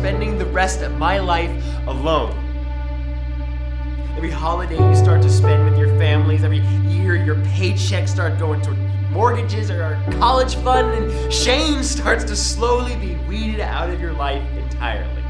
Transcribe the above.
spending the rest of my life alone. Every holiday you start to spend with your families, every year your paychecks start going toward mortgages or our college fund, and shame starts to slowly be weeded out of your life entirely.